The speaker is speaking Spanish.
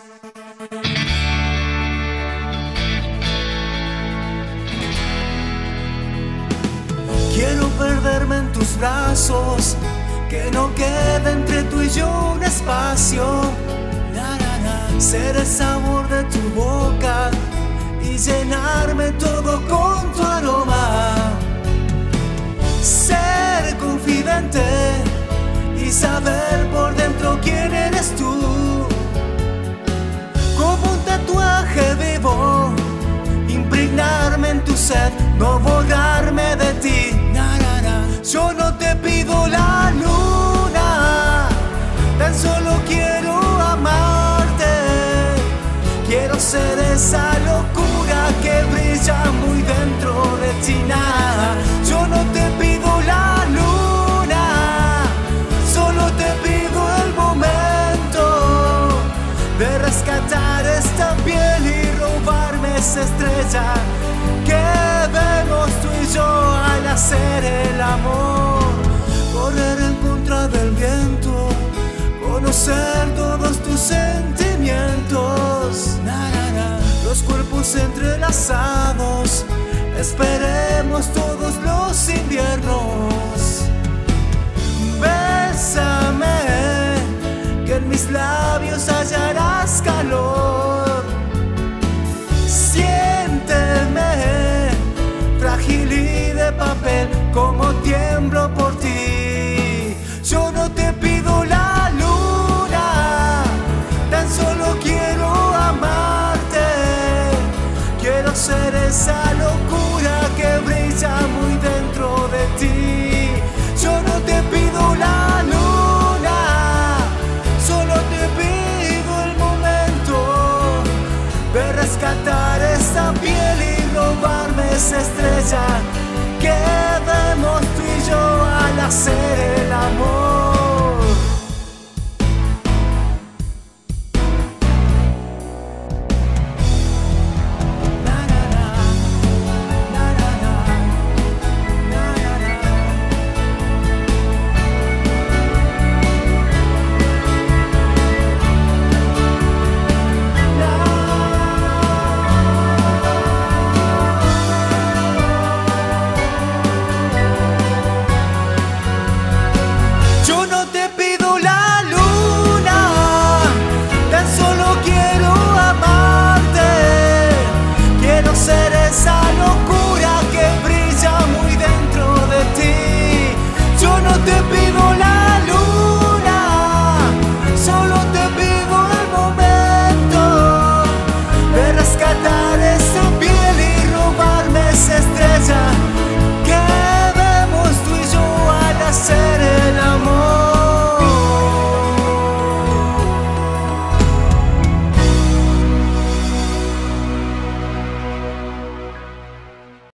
Quiero perderme en tus brazos, que no quede entre tú y yo un espacio. Ser el sabor de tu boca y llenarme todo con tu aroma. Ser confidente y saber por dentro quién eres tú. Como un tatuaje vivo, impregnarme en tu ser, no borrarme de ti. Yo no te pido la luna, tan solo quiero amarte. Quiero ser esa locura que brilla muy dentro de ti. Yo no te pido la luna, solo te pido el momento de rescatar esta piel y robarme esa estrella que vemos tú y yo al hacer el amor. Correr en contra del viento, conocer todos tus sentimientos. Los cuerpos entrelazados, esperemos todos los inviernos. Bésame, que en mis labios hallarás calor. Siénteme, frágil y de papel, como tiemblo por ti. Yo no te pido la luna, tan solo quiero amarte. Quiero ser esa locura que brilla muy dentro de ti. Yo no te pido la luna, solo te pido el momento de rescatar esta piel y robarme esa estrella que vemos tú y yo al hacer el amor.